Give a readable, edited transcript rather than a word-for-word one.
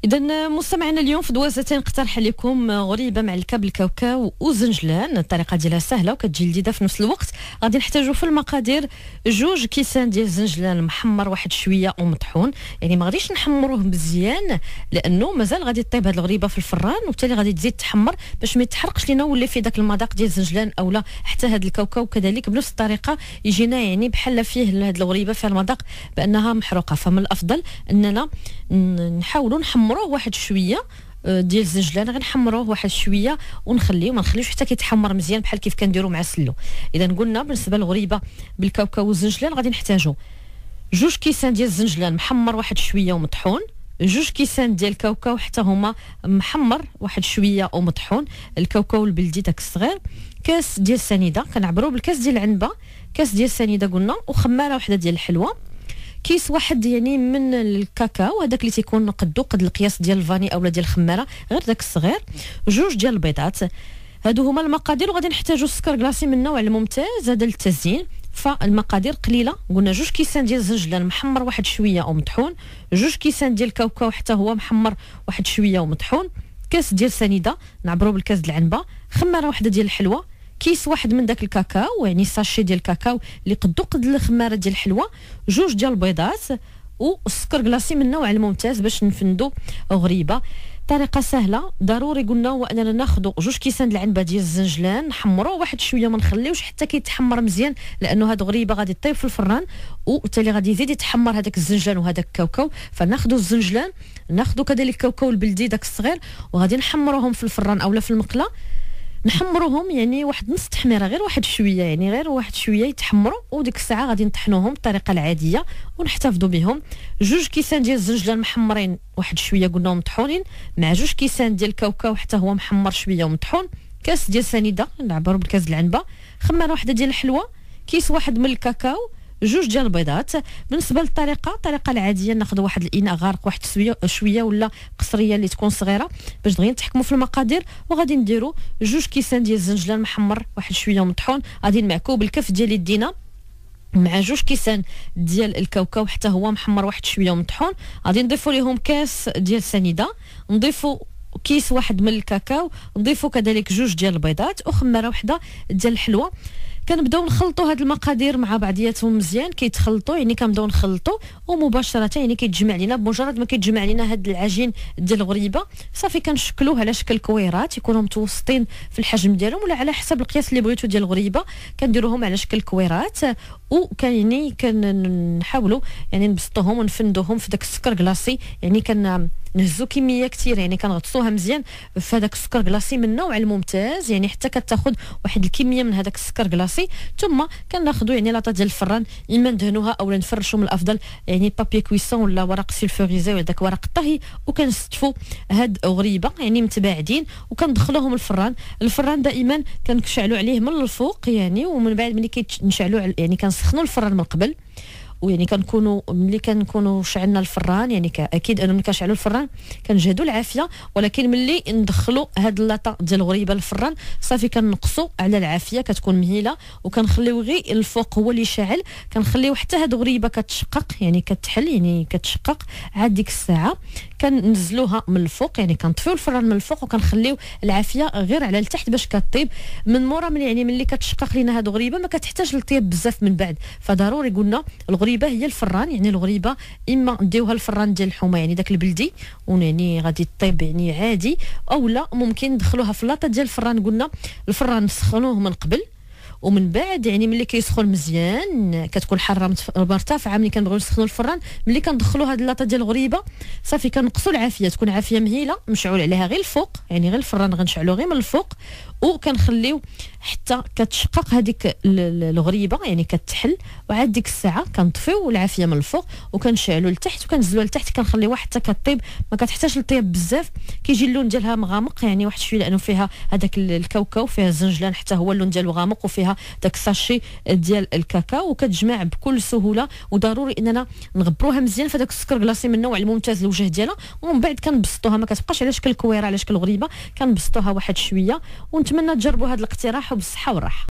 إذا مستمعينا اليوم في دوازتين نقترح عليكم غريبة مع الكاب الكاوكاو والزنجلان. الطريقة ديالها سهلة وكتجي لذيذة في نفس الوقت. غادي نحتاجو في المقادير 2 كيسان ديال الزنجلان محمر واحد شوية ومطحون، يعني ما غاديش نحمروه مزيان لأنه مازال غادي طيب هاد الغريبة في الفران، وبالتالي غادي تزيد تحمر باش ما يتحرقش لينا ولا في داك المذاق ديال الزنجلان أولا حتى هاد الكاوكاو كذلك بنفس الطريقة يجينا يعني بحال فيه هاد الغريبة فيها المذاق بأنها محروقة. فمن الأفضل أننا نحاولوا نحمروه واحد شويه ديال الزنجلان، غنحمروه واحد شويه ونخليه ما نخليوش حتى كيتحمر مزيان بحال كيف كنديروا مع السلو. اذا قلنا بالنسبه للغريبه بالكاوكاو والزنجلان غادي نحتاجوا 2 كيسان ديال الزنجلان محمر واحد شويه ومطحون، 2 كيسان ديال الكاوكاو حتى هما محمر واحد شويه ومطحون، الكاوكاو البلدي داك الصغير، كاس ديال السنيده كنعبروا بالكاس ديال العنبه، كاس ديال السنيده قلنا، وخماره وحده ديال الحلوه، كيس واحد يعني من الكاكاو هذاك اللي تيكون قد القياس ديال الفاني اولا ديال الخماره غير داك الصغير، 2 ديال البيضات. هادو هما المقادير. وغادي نحتاجوا السكر كلاصي من النوع الممتاز هذا للتزيين. فالمقادير قليله، قلنا 2 كيسان ديال الزنجلان محمر واحد شويه ومطحون، 2 كيسان ديال الكاوكاو حتى هو محمر واحد شويه ومطحون، كاس ديال السنيده نعبروا بالكاس ديال العنبه، خماره واحده ديال الحلوه، كيس واحد من داك الكاكاو يعني ساشي ديال الكاكاو اللي قد الخماره ديال الحلوه، 2 ديال البيضات، والسكر كلاصي من النوع الممتاز باش نفندوا غريبه. طريقه سهله ضروري قلنا هو اننا ناخذوا 2 كيسان العنبه ديال الزنجلان نحمروه واحد شويه ما نخليوش حتى كيتحمر مزيان لانه هاد غريبه غادي طيب في الفران، وبالتالي غادي يزيد يتحمر هذاك الزنجلان وهذاك الكاوكاو. فناخذوا الزنجلان ناخذوا كذلك الكاوكاو البلدي داك الصغير وغادي نحمروهم في الفران اولا في المقله، نحمروهم يعني واحد نص تحميره غير واحد شويه، يعني غير واحد شويه يتحمروا، وديك الساعه غادي نطحنوهم بالطريقه العاديه ونحتفظوا بهم. 2 كيسان ديال الزنجلان محمرين واحد شويه قلنا مطحونين، مع 2 كيسان ديال الكاوكاو حتى هو محمر شويه ومطحون، كاس ديال السنيده نعبروا بالكاس العنبه، خماره واحده ديال الحلوه، كيس واحد من الكاكاو، 2 ديال البيضات. بالنسبه للطريقه الطريقه العاديه ناخذ واحد الاناء غارق واحد شويه ولا قصريه اللي تكون صغيره باش دغيا نتحكموا في المقادير، وغادي نديروا 2 كيسان ديال الزنجلان محمر واحد شويه ومطحون، غادي نمعكوه بالكف ديال يدينا مع 2 كيسان ديال الكاوكاو حتى هو محمر واحد شويه ومطحون، غادي نضيفوا ليهم كاس ديال السنيده، نضيفوا كيس واحد من الكاكاو، نضيفوا كذلك 2 ديال البيضات وخماره واحده ديال الحلوه. كنبداو نخلطوا هاد المقادير مع بعضياتهم مزيان، كيتخلطوا يعني كنبداو نخلطوا ومباشره يعني كيتجمع لينا. بمجرد ما كيتجمع لينا هاد العجين ديال الغريبه صافي كنشكلوه على شكل كويرات يكونوا متوسطين في الحجم ديالهم ولا على حسب القياس اللي بغيتو ديال الغريبه، كنديروهم على شكل كويرات، وكان يعني كنحاولوا يعني نبسطوهم ونفندوهم في داك السكر كلاصي، يعني نهزو كميه كثيره يعني كنغطسوها مزيان في هذاك السكر كلاصي من النوع الممتاز، يعني حتى كتاخذ واحد الكميه من هذاك السكر كلاصي. ثم كناخذوا يعني لاطه ديال الفران اما ندهنوها او نفرشوا من الافضل يعني بابي كويسون ولا ورق سيلفوريزي ولا داك ورق الطهي، وكنستفوا هاد غريبه يعني متباعدين وكندخلوهم الفران دائما كنشعلوا عليه من الفوق يعني، ومن بعد ملي كنشعلوا يعني كنسخنوا الفران من قبل، ويعني ملي كنكونوا شعلنا الفران يعني اكيد انه ملي كنشعلوا الفران كنجهدوا العافيه، ولكن ملي ندخلوا هاد اللاطه ديال الغريبه للفران صافي كنقصوا على العافيه كتكون مهيله، وكنخليو غير الفوق هو اللي شاعل، كنخليو حتى هاد الغريبه كتشقق يعني كتحل يعني كتشقق. عاد ديك الساعه كننزلوها من الفوق يعني كنطفيو الفران من الفوق وكنخليو العافيه غير على التحت باش كطيب من مورا. يعني ملي كتشقق لينا هاد الغريبه ما كتحتاج للطياب بزاف من بعد، فضروري قلنا الغريبه هي الفران، يعني الغريبه اما نديوها الفران ديال الحومه يعني داك البلدي ويعني غادي طيب يعني عادي، او لا ممكن ندخلوها في اللاطه ديال الفران. قلنا الفران نسخنوه من قبل ومن بعد يعني ملي كيسخن مزيان كتكون حاره مرتفعه، ملي كنبغيو نسخنوا الفران ملي كندخلوا هاد اللاطه ديال الغريبه صافي كنقصوا العافيه تكون عافيه مهيله مشعول عليها غير الفوق، يعني غير الفران غنشعلو غير من الفوق، وكنخليو حتى كتشقق هذيك الغريبه يعني كتحل، وعاد ديك الساعه كنطفيو العافيه من الفوق وكنشعلوا لتحت وكنزلوها لتحت، كنخليوها حتى كطيب ما كتحتاج للطياب بزاف. كيجي اللون ديالها مغامق يعني واحد شويه لانه فيها هذاك الكاوكاو فيها الزنجلان حتى هو اللون ديالو غامق وفيها داك الساشي ديال الكاكاو، وكتجمع بكل سهوله. وضروري اننا نغبروها مزيان في داك السكر كلاصي من النوع الممتاز الوجه ديالها، ومن بعد كنبسطوها ما كتبقاش على شكل كويره على شكل غريبه، كنبسطوها واحد شويه. ونتمنى تجربوا هذا الاقتراح وبالصحه والراحه.